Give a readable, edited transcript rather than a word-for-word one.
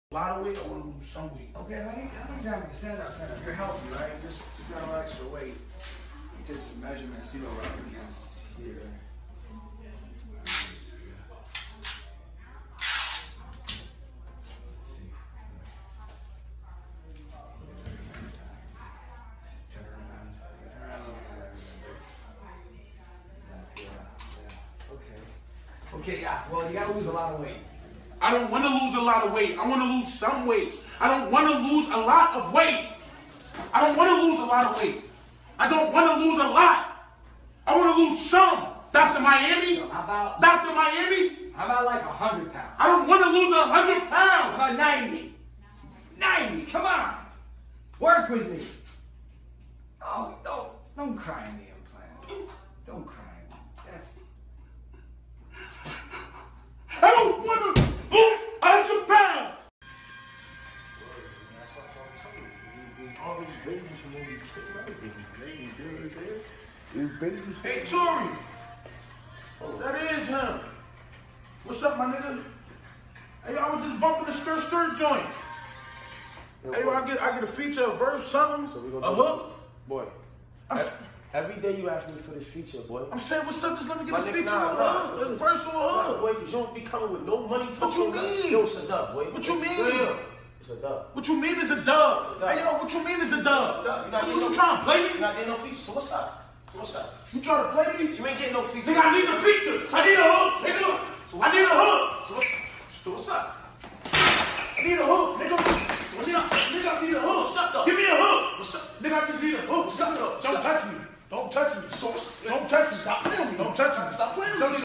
A lot of weight, I want to lose some weight. Okay, let me examine you. Stand up. You're healthy, right? Just got a little extra weight. Take some measurements, see what we're up against here. Okay, yeah. Well, you gotta lose a lot of weight. I don't want to lose a lot of weight. I want to lose some weight. I don't want to lose a lot of weight. I don't want to lose a lot of weight. I don't want to lose a lot. I want to lose some. Dr. Miami? So how about Dr. Miami? How about like 100 pounds? I don't want to lose 100 How pounds. about 90? 90, come on. Work with me. Oh, don't cry in the implant. Don't cry. That's... I don't want to lose 100 pounds. That's what I'm telling you. We all these babies from when we came out. You know what I'm saying? These babies. Hey, Tori. That is him. What's up, my nigga? Hey, I was just bumping the skirt joint. Yo, Hey, I get a feature, a verse, something, So we gonna a do hook. Boy, every day you ask me for this feature, boy. I'm saying, what's up? Just let me get My a nigga, feature, nah, a hook, a verse or a hook. Boy, you don't be coming with no money talking. What you mean? Yo, it's a dub, boy. What you mean? Real. It's a dub. What you mean is a dub? Hey, yo, what you mean is a dub? What you trying to play You me? not getting no feature, so what's up? So what's up? You trying to play me? You ain't getting no feature. Nigga, I need a feature. I need a hook, nigga.